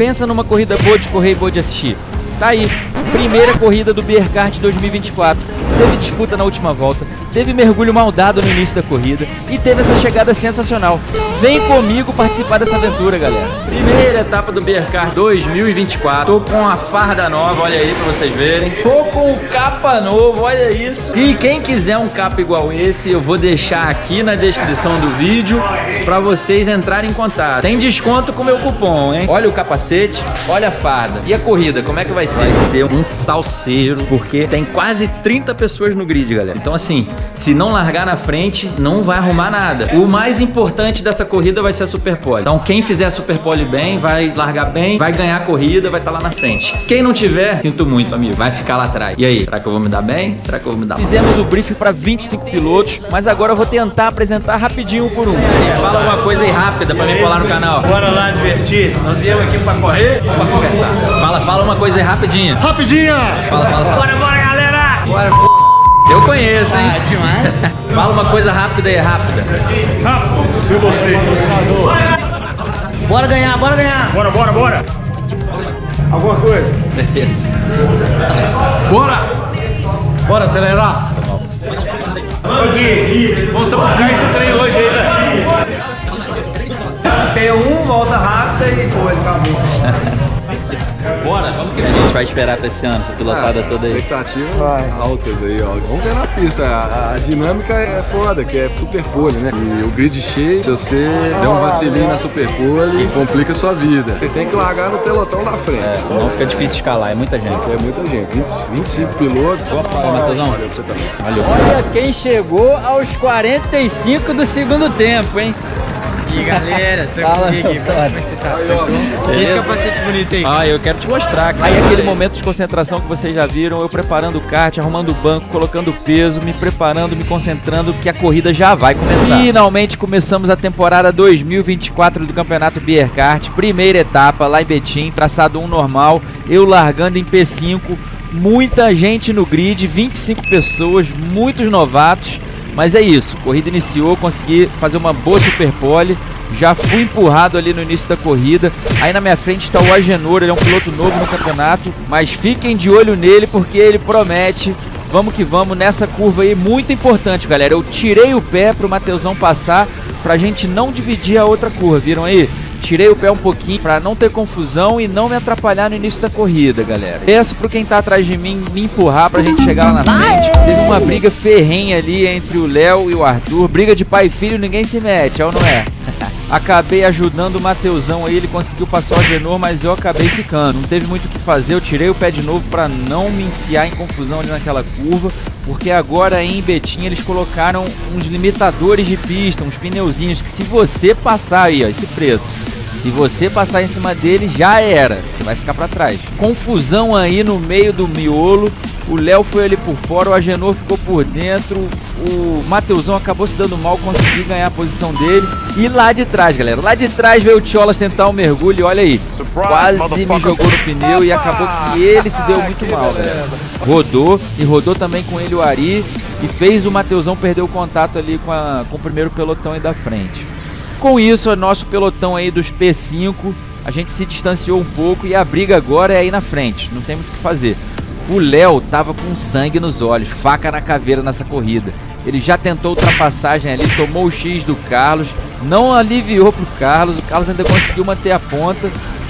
Pensa numa corrida boa de correr e boa de assistir. Tá aí, primeira corrida do Beerkart 2024. Teve disputa na última volta, teve mergulho mal dado no início da corrida e teve essa chegada sensacional. Vem comigo participar dessa aventura, galera. Primeira etapa do Beerkart 2024. Tô com a farda nova, olha aí pra vocês verem. Tô com o capa novo, olha isso. E quem quiser um capa igual esse, eu vou deixar aqui na descrição do vídeo pra vocês entrarem em contato. Tem desconto com o meu cupom, hein? Olha o capacete, olha a farda. E a corrida, como é que vai ser? Vai ser um salseiro, porque tem quase 30 pessoas no grid, galera. Então assim, se não largar na frente, não vai arrumar nada. O mais importante dessa corrida vai ser a Super Pole. Então quem fizer a Super Pole bem, vai largar bem, vai ganhar a corrida, vai estar lá na frente. Quem não tiver, sinto muito, amigo, vai ficar lá atrás. E aí, será que eu vou me dar bem? Será que eu vou me dar mal? Fizemos o briefing para 25 pilotos, mas agora eu vou tentar apresentar rapidinho um por um. Fala alguma coisa aí rápida pra me colar no canal. Bora lá divertir. Nós viemos aqui pra correr ou pra conversar? Fala uma coisa aí rapidinha. Rapidinha! Fala. Bora, galera! Bora, eu conheço, hein? Demais. Fala uma coisa rápida aí, rápida. Rápido! E você? Bora ganhar, bora ganhar. Bora! Alguma coisa? Beleza. Bora acelerar. Vamos sabotar esse trem hoje aí, né? P1, volta rápida e foi, acabou. Bora, vamos que a gente vai esperar pra esse ano, essa pilotada toda aí. Expectativas altas aí, ó. Vamos ver na pista. A dinâmica é foda, que é Super Pole, né? E o grid cheio, se você der um vacilinho na Super Pole, complica a sua vida. Você tem que largar no pelotão da frente. Senão fica difícil escalar, é muita gente. É muita gente, 25 pilotos. Olha, Matheusão. Valeu pra você também. Valeu. Olha quem chegou aos 45 do segundo tempo, hein? E aí, galera, tranquilo aqui, como é que você tá? Esse capacete bonito aí. Eu quero te mostrar. Aí aquele momento de concentração que vocês já viram, eu preparando o kart, arrumando o banco, colocando peso, me preparando, me concentrando, que a corrida já vai começar. Finalmente começamos a temporada 2024 do Campeonato Beerkart, primeira etapa lá em Betim, traçado 1 normal, eu largando em P5, muita gente no grid, 25 pessoas, muitos novatos. Mas é isso, a corrida iniciou, consegui fazer uma boa Super Pole, já fui empurrado ali no início da corrida. Aí na minha frente está o Agenor, ele é um piloto novo no campeonato, mas fiquem de olho nele porque ele promete. Vamos que vamos nessa curva aí, muito importante, galera. Eu tirei o pé para o Matheusão passar, pra gente não dividir a outra curva, viram aí? Tirei o pé um pouquinho pra não ter confusão e não me atrapalhar no início da corrida, galera. Peço pro quem tá atrás de mim me empurrar pra gente chegar lá na frente. Teve uma briga ferrenha ali entre o Léo e o Arthur. Briga de pai e filho, ninguém se mete, é ou não é? Acabei ajudando o Matheusão aí, ele conseguiu passar o Agenor, mas eu acabei ficando. Não teve muito o que fazer, eu tirei o pé de novo pra não me enfiar em confusão ali naquela curva. Porque agora em Betim eles colocaram uns limitadores de pista, uns pneuzinhos que se você passar aí, ó, esse preto, se você passar em cima dele, já era. Você vai ficar pra trás. Confusão aí no meio do miolo. O Léo foi ali por fora, o Agenor ficou por dentro. O Matheusão acabou se dando mal, consegui ganhar a posição dele. E lá de trás, galera, lá de trás veio o Tcholas tentar um mergulho. Olha aí, quase me jogou no pneu e acabou que ele se deu muito mal, galera. Rodou, e rodou também com ele o Ari. E fez o Matheusão perder o contato ali com o primeiro pelotão aí da frente. Com isso, o nosso pelotão aí dos P5, a gente se distanciou um pouco e a briga agora é aí na frente, não tem muito o que fazer. O Léo tava com sangue nos olhos, faca na caveira nessa corrida. Ele já tentou ultrapassagem ali, tomou o X do Carlos, não aliviou pro Carlos, o Carlos ainda conseguiu manter a ponta.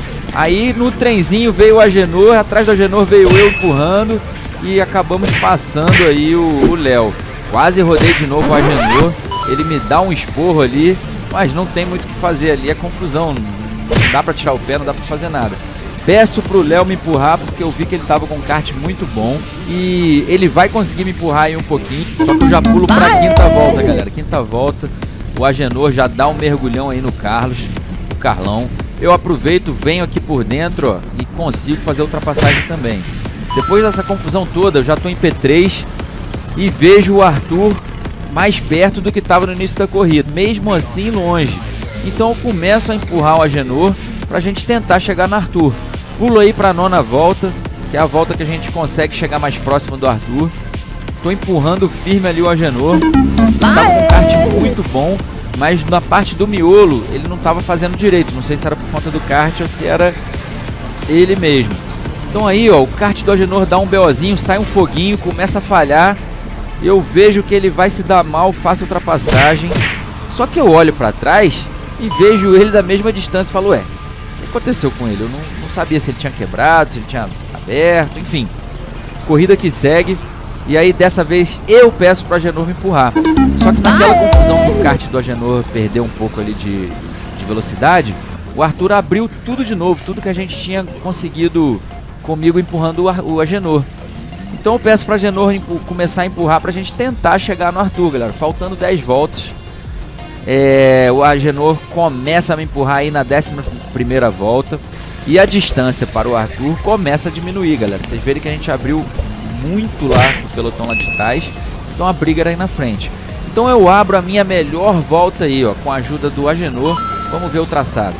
Aí no trenzinho veio o Agenor, atrás do Agenor veio eu empurrando e acabamos passando aí o Léo. Quase rodei de novo o Agenor, ele me dá um esporro ali. Mas não tem muito o que fazer ali, é confusão, não dá pra tirar o pé, não dá pra fazer nada. Peço pro Léo me empurrar, porque eu vi que ele tava com um kart muito bom. E ele vai conseguir me empurrar aí um pouquinho, só que eu já pulo pra quinta volta, galera. Quinta volta, o Agenor já dá um mergulhão aí no Carlos, o Carlão. Eu aproveito, venho aqui por dentro, ó, e consigo fazer a ultrapassagem também. Depois dessa confusão toda, eu já tô em P3 e vejo o Arthur mais perto do que estava no início da corrida, mesmo assim longe. Então eu começo a empurrar o Agenor pra gente tentar chegar no Arthur. Pulo aí pra 9ª volta, que é a volta que a gente consegue chegar mais próximo do Arthur. Tô empurrando firme ali o Agenor. Tava com um kart muito bom, mas na parte do miolo ele não tava fazendo direito. Não sei se era por conta do kart ou se era Ele mesmo. Então aí, ó, o kart do Agenor dá um BOzinho, sai um foguinho, começa a falhar. Eu vejo que ele vai se dar mal, faço ultrapassagem. Só que eu olho pra trás e vejo ele da mesma distância e falo, ué, o que aconteceu com ele? Eu não sabia se ele tinha quebrado, se ele tinha aberto, enfim. Corrida que segue. E aí dessa vez eu peço pro Agenor me empurrar. Só que naquela confusão que o kart do Agenor perdeu um pouco ali de velocidade, o Arthur abriu tudo de novo, tudo que a gente tinha conseguido comigo empurrando o Agenor. Então eu peço pro Agenor começar a empurrar pra gente tentar chegar no Arthur, galera. Faltando 10 voltas. O Agenor começa a me empurrar aí na 11ª volta. E a distância para o Arthur começa a diminuir, galera. Vocês verem que a gente abriu muito lá no pelotão lá de trás. Então a briga era aí na frente. Então eu abro a minha melhor volta aí, ó, com a ajuda do Agenor. Vamos ver o traçado.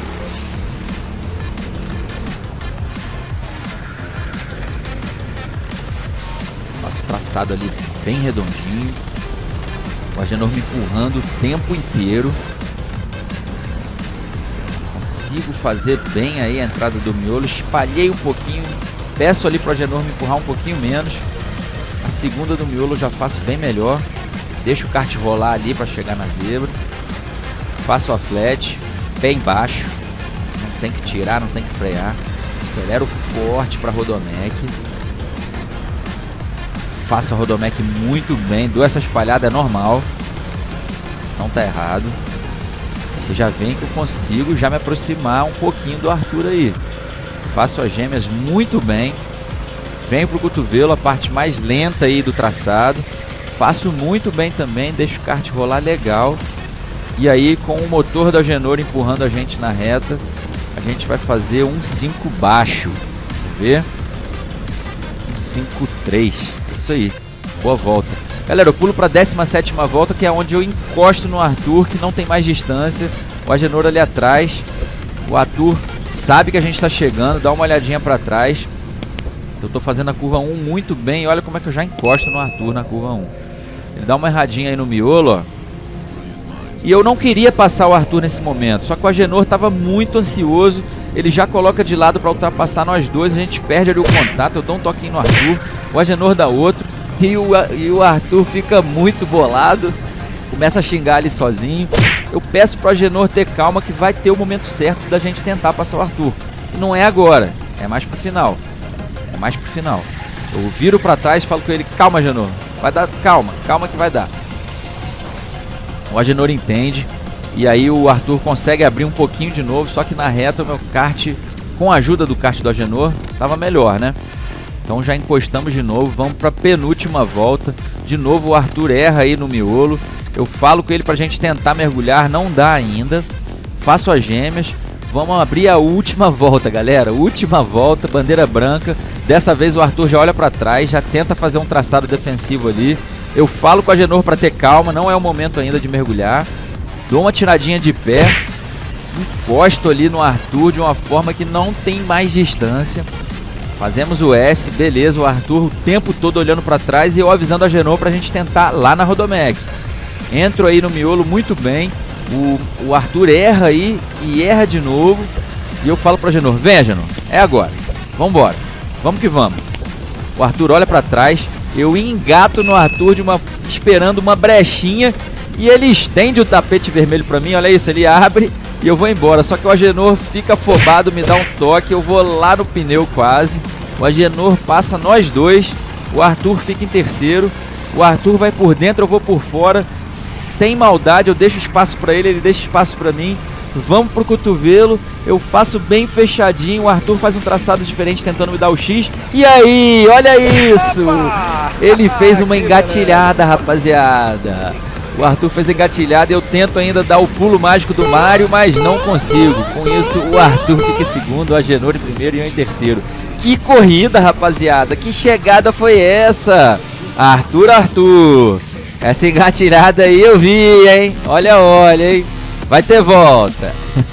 Faço o traçado ali bem redondinho. O Agenor me empurrando o tempo inteiro. Consigo fazer bem aí a entrada do miolo. Espalhei um pouquinho. Peço ali pro Agenor me empurrar um pouquinho menos. A segunda do miolo eu já faço bem melhor. Deixo o kart rolar ali para chegar na zebra. Faço a flat bem baixo. Não tem que tirar, não tem que frear. Acelero forte para Rodomec. Faço a Rodomec muito bem. Dou essa espalhada, é normal. Não tá errado. Você já vê que eu consigo já me aproximar um pouquinho do Arthur aí. Faço as gêmeas muito bem. Venho pro cotovelo, a parte mais lenta aí do traçado. Faço muito bem também, deixo o kart rolar legal. E aí com o motor do Agenor empurrando a gente na reta, a gente vai fazer um 5 baixo. Vamos ver? Um 5-3. Isso aí. Boa volta. Galera, eu pulo para a 17ª volta, que é onde eu encosto no Arthur, que não tem mais distância. O Agenor ali atrás. O Arthur sabe que a gente está chegando, dá uma olhadinha para trás. Eu estou fazendo a curva 1 muito bem. Olha como é que eu já encosto no Arthur na curva 1. Ele dá uma erradinha aí no miolo, ó. E eu não queria passar o Arthur nesse momento. Só que o Agenor estava muito ansioso. Ele já coloca de lado para ultrapassar nós dois. A gente perde ali o contato. Eu dou um toquinho no Arthur. O Agenor dá outro. E o Arthur fica muito bolado. Começa a xingar ali sozinho. Eu peço pro Agenor ter calma, que vai ter o momento certo da gente tentar passar o Arthur. E não é agora. É mais pro final. É mais pro final. Eu viro para trás e falo com ele: calma, Agenor. Vai dar, calma. Calma que vai dar. O Agenor entende. E aí o Arthur consegue abrir um pouquinho de novo. Só que na reta o meu kart, com a ajuda do kart do Agenor, tava melhor, né? Então já encostamos de novo. Vamos para a penúltima volta. De novo o Arthur erra aí no miolo. Eu falo com ele pra gente tentar mergulhar. Não dá ainda. Faço as gêmeas. Vamos abrir a última volta, galera. Última volta, bandeira branca. Dessa vez o Arthur já olha para trás. Já tenta fazer um traçado defensivo ali. Eu falo com a Agenor para ter calma. Não é o momento ainda de mergulhar. Dou uma tiradinha de pé. Encosto ali no Arthur de uma forma que não tem mais distância. Fazemos o S, beleza, o Arthur o tempo todo olhando para trás e eu avisando a Agenor pra gente tentar lá na Rodomec. Entro aí no miolo muito bem, o Arthur erra aí e erra de novo. E eu falo pra Agenor: vem, Agenor, é agora, vambora, vamos que vamos. O Arthur olha para trás, eu engato no Arthur esperando uma brechinha e ele estende o tapete vermelho pra mim, olha isso, ele abre. E eu vou embora, só que o Agenor fica afobado, me dá um toque, eu vou lá no pneu quase. O Agenor passa nós dois, o Arthur fica em terceiro. O Arthur vai por dentro, eu vou por fora. Sem maldade, eu deixo espaço pra ele, ele deixa espaço pra mim. Vamos pro cotovelo, eu faço bem fechadinho. O Arthur faz um traçado diferente tentando me dar o X. E aí, olha isso! Ele fez uma engatilhada, rapaziada. O Arthur fez engatilhada e eu tento ainda dar o pulo mágico do Mario, mas não consigo. Com isso, o Arthur fica em segundo, o Agenor em primeiro e eu em terceiro. Que corrida, rapaziada! Que chegada foi essa? Arthur! Essa engatilhada aí eu vi, hein? Olha, olha, hein? Vai ter volta.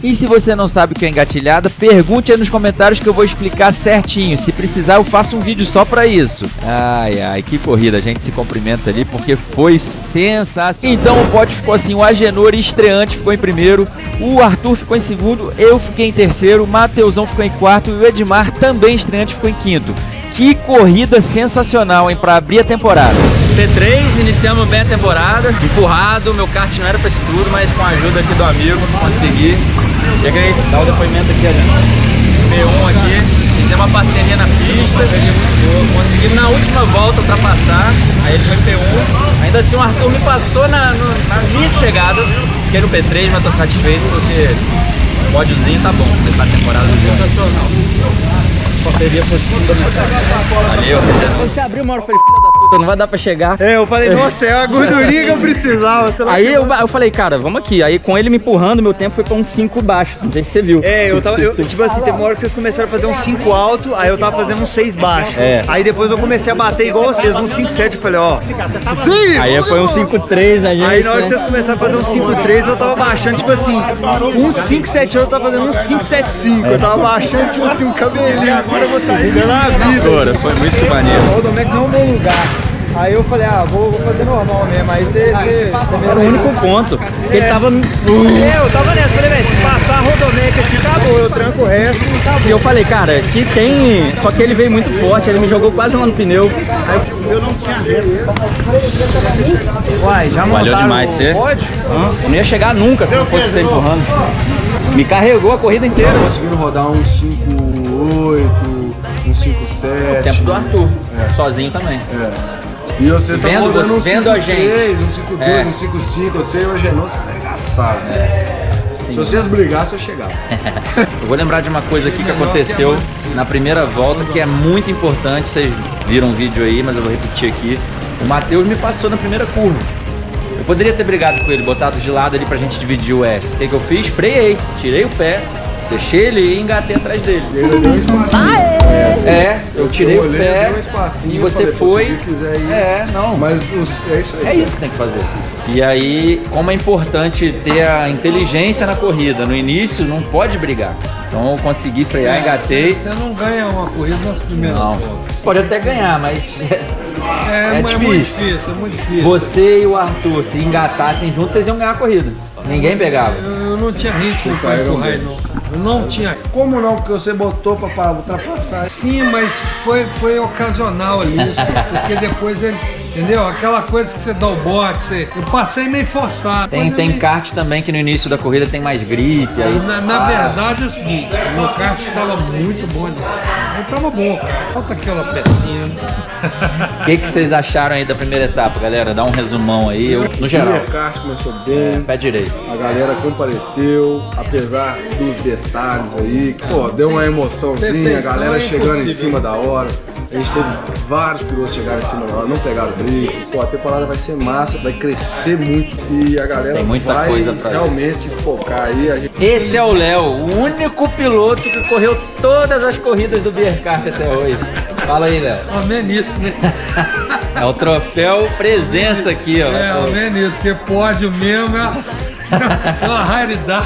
E se você não sabe o que é engatilhada, pergunte aí nos comentários que eu vou explicar certinho. Se precisar, eu faço um vídeo só pra isso. Ai, ai, que corrida. A gente se cumprimenta ali porque foi sensacional. Então o pódio ficou assim, o Agenor estreante ficou em primeiro, o Arthur ficou em segundo, eu fiquei em terceiro, o Mateusão ficou em quarto e o Edmar, também estreante, ficou em quinto. Que corrida sensacional, hein, pra abrir a temporada. P3, iniciamos bem a temporada, empurrado, meu kart não era pra isso tudo, mas com a ajuda aqui do amigo, consegui. Cheguei, dá o depoimento aqui, P1 aqui, fizemos uma parceria na pista, consegui na última volta ultrapassar, aí ele foi P1, ainda assim o Arthur me passou na minha chegada, fiquei no P3, mas tô satisfeito porque o pódiozinho tá bom, começar a temporada sensacional. Parceria foi fundamental. Valeu, quando você abriu uma hora, eu falei, filha da puta, não vai dar pra chegar. É, eu falei, nossa, é a gordurinha que eu precisava. Aí eu falei, cara, vamos aqui. Aí com ele me empurrando, meu tempo foi pra um 5 baixo. Não sei se você viu. É, tipo assim, tem uma hora que vocês começaram a fazer um 5 alto, aí eu tava fazendo um 6 baixo. É. Aí depois eu comecei a bater igual vocês, um 5-7, eu falei, ó. Sim! Aí foi um 5-3 a gente. Aí na hora que vocês começaram a fazer um 5-3, eu tava baixando, tipo assim, um 5-7, eu tava fazendo um 5-7-5. Eu tava baixando, tipo assim, um cabelinho. Agora eu vou sair. Na vida. Foi muito maneiro. O Rodomec não é um bom lugar. Aí eu falei, vou fazer normal mesmo. Aí você Era o único ponto. Ele tava. Eu tava nessa, falei, velho, se passar a Rodomec aqui, acabou. Eu tranco o resto e acabou. E eu falei, cara, aqui tem. Só que ele veio muito forte, ele me jogou quase lá no pneu. Aí eu não tinha medo. Uai, já montaram. Valeu demais, você? Eu não ia chegar nunca se não fosse você empurrando. Me carregou a corrida inteira. Conseguindo rodar um 5.8, um 5.7. O tempo do Arthur, sozinho também. E vocês estão rodando um 5.3, a gente. um 5.2, um 5.5, você e o Agenor, você tá arregaçado, né? Se vocês brigassem, eu chegava. Eu vou lembrar de uma coisa aqui que aconteceu na primeira volta, que é muito importante. Vocês viram o vídeo aí, mas eu vou repetir aqui. O Matheus me passou na primeira curva. Eu poderia ter brigado com ele, botado de lado ali pra gente dividir o S. O que eu fiz? Freiei, tirei o pé, deixei ele ir e engatei atrás dele. E ele deu um espacinho. Eu tirei o pé e você foi. Não. Mas é isso aí. É isso que tem que fazer. E aí, como é importante ter a inteligência na corrida, no início não pode brigar. Então eu consegui frear, engatei. Você não ganha uma corrida nas primeiras voltas. Pode até ganhar, mas é difícil. É muito difícil. Você e o Arthur, se engatassem juntos, vocês iam ganhar a corrida. Ninguém pegava. Eu não tinha ritmo pra empurrar, não. Eu não tinha. Como não? Porque você botou pra ultrapassar. Sim, mas foi ocasional ali isso. Porque depois ele. Entendeu? Aquela coisa que você dá o bote, eu passei meio forçado. Tem kart também que no início da corrida tem mais gripe. Aí... Na verdade é o seguinte, o meu kart estava muito bom demais. Ele estava bom, falta aquela pecinha. O que vocês acharam aí da primeira etapa, galera? Dá um resumão aí, no geral. O kart começou bem. Pé direito. A galera compareceu, apesar dos detalhes aí. Pô, deu uma emoçãozinha, a galera chegando em cima da hora. A gente teve vários pilotos chegaram em cima da hora, não pegaram briga. Pô, a temporada vai ser massa, vai crescer muito e a galera tem muita vai coisa pra realmente focar aí. Esse é o Léo, o único piloto que correu todas as corridas do Beerkart até hoje. Fala aí, Léo. Ao menos isso, né? É o troféu presença aqui, ó. É, ao menos isso, porque pódio mesmo é uma raridade.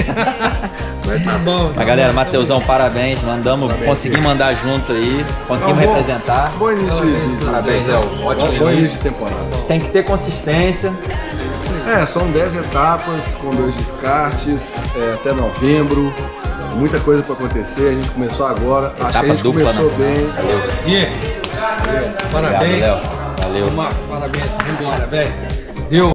Mas tá bom. Mas galera, Mateusão, parabéns. Conseguimos mandar junto aí. Conseguimos representar. Bom início de Parabéns, Léo. Ótimo bom início de temporada. Tem que ter consistência. São 10 etapas com 2 descartes, até novembro. Muita coisa para acontecer. A gente começou agora. Acho que a gente começou bem. Valeu. Parabéns. Obrigado, Léo. Valeu. Parabéns. Vambora, velho. Deu.